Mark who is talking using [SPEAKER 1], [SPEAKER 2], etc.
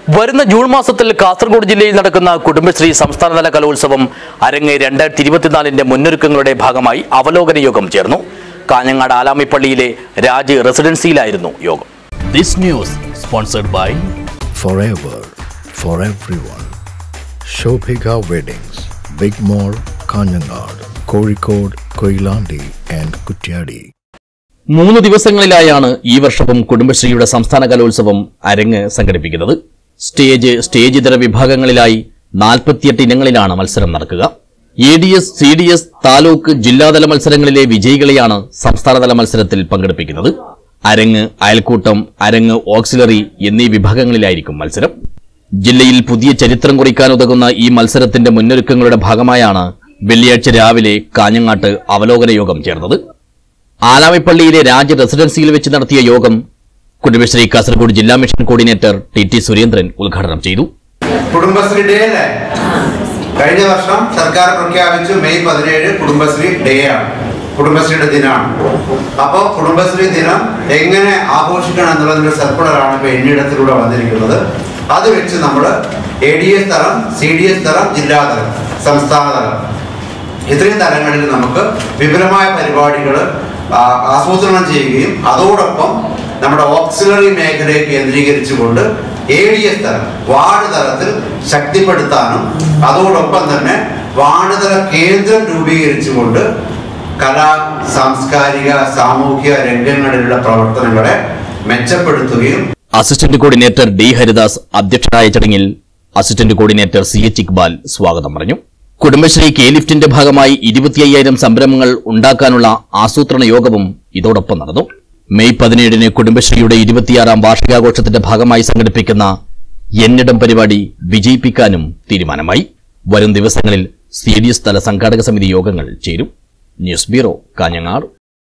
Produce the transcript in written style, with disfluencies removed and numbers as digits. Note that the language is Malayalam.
[SPEAKER 1] വരുന്ന ജൂൺ മാസത്തിൽ കാസർഗോഡ് ജില്ലയിൽ നടക്കുന്ന കുടുംബശ്രീ സംസ്ഥാനതല കലോത്സവം അരങ്ങ് 2024 മുന്നൊരുക്കങ്ങളുടെ ഭാഗമായി അവലോകന യോഗം ചേർന്നു. കാഞ്ഞങ്ങാട് ആലാമിപ്പള്ളിയിലെ രാജ് റെസിഡൻസിയിലായിരുന്നു യോഗം.
[SPEAKER 2] This news sponsored by
[SPEAKER 3] Forever for everyone. Shobhika Weddings, Big Mall, Kanyanad, Kozhikode, Koilandi and Kutyadi.
[SPEAKER 2] 3 ദിവസങ്ങളിലായാണ് ഈ വർഷവും കുടുംബശ്രീയുടെ സംസ്ഥാന കലോത്സവം അരങ്ങ് സംഘടിപ്പിക്കുന്നത്. സ്റ്റേജ് ഇതര വിഭാഗങ്ങളിലായി 48 ഇനങ്ങളിലാണ് മത്സരം നടക്കുക. ADS, CDS, താലൂക്ക്, ജില്ലാതല മത്സരങ്ങളിലെ വിജയികളെയാണ് സംസ്ഥാനതല മത്സരത്തിൽ പങ്കെടുപ്പിക്കുന്നത്. അരങ്ങ്, അയൽക്കൂട്ടം, അരങ്ങ്, ഓക്സിലറി എന്നീ വിഭാഗങ്ങളിലായിരിക്കും മത്സരം. ജില്ലയിൽ പുതിയ ചരിത്രം കുറിക്കാനുതകുന്ന ഈ മത്സരത്തിന്റെ മുന്നൊരുക്കങ്ങളുടെ ഭാഗമായാണ് വെള്ളിയാഴ്ച രാവിലെ കാഞ്ഞങ്ങാട്ട് അവലോകന യോഗം ചേർന്നത്. ആലാമിപ്പള്ളിയിലെ രാജ് റെസിഡൻസിയിൽ വെച്ച് നടത്തിയ യോഗം കുടുംബശ്രീ കാസർഗോഡ് ജില്ലാ മിഷൻ കോർഡിനേറ്റർ TT സുരേന്ദ്രൻ ഉദ്ഘാടനം ചെയ്തു.
[SPEAKER 4] കുടുംബശ്രീ ഡേ കഴിഞ്ഞ വർഷം സർക്കാർ പ്രഖ്യാപിച്ചു മെയ് 17 കുടുംബശ്രീ ഡേ ആണ്, കുടുംബശ്രീയുടെ ദിനമാണ്. അപ്പോൾ കുടുംബശ്രീ ദിനം എങ്ങനെ ആഘോഷിക്കണം എന്നുള്ളതിന്റെ സർക്കുലറാണ് ഇപ്പോൾ എന്നിടത്തിലൂടെ വന്നിരിക്കുന്നത്. അത് വെച്ച് നമ്മൾ ADS തലം, CDS തലം, ജില്ലാതലം, സംസ്ഥാന തലം ഇത്രയും തലങ്ങളിൽ നമുക്ക് വിപുലമായ പരിപാടികൾ ആസൂത്രണം ചെയ്യുകയും അതോടൊപ്പം നമ്മുടെ ഓക്സിലറി മേഖലയെ കേന്ദ്രീകരിച്ചുകൊണ്ട് ADS തലം, വാർഡ് തലത്തിൽ ശക്തിപ്പെടുത്താനും അതോടൊപ്പം തന്നെ വാർഡ് തല കേന്ദ്രം രൂപീകരിച്ചുകൊണ്ട് കലാ, സാംസ്കാരിക, സാമൂഹിക രംഗങ്ങളിലുള്ള പ്രവർത്തനങ്ങളെ മെച്ചപ്പെടുത്തുകയും.
[SPEAKER 2] അസിസ്റ്റന്റ് കോർഡിനേറ്റർ D ഹരിദാസ് അധ്യക്ഷനായ ചടങ്ങിൽ അസിസ്റ്റന്റ് കോർഡിനേറ്റർ CH ഇക്ബാൽ സ്വാഗതം പറഞ്ഞു. കുടുംബശ്രീ K-ലിഫ്റ്റിന്റെ ഭാഗമായി 25,000 സംരംഭങ്ങൾ ഉണ്ടാക്കാനുള്ള ആസൂത്രണ യോഗവും ഇതോടൊപ്പം നടന്നു. മെയ് 17 കുടുംബശ്രീയുടെ 26ാം വാർഷികാഘോഷത്തിന്റെ ഭാഗമായി സംഘടിപ്പിക്കുന്ന എന്നിടം പരിപാടി വിജയിപ്പിക്കാനും തീരുമാനമായി. വരും ദിവസങ്ങളിൽ CDS തല സംഘാടക സമിതി യോഗങ്ങൾ ചേരും. News bureau, Kanhangad.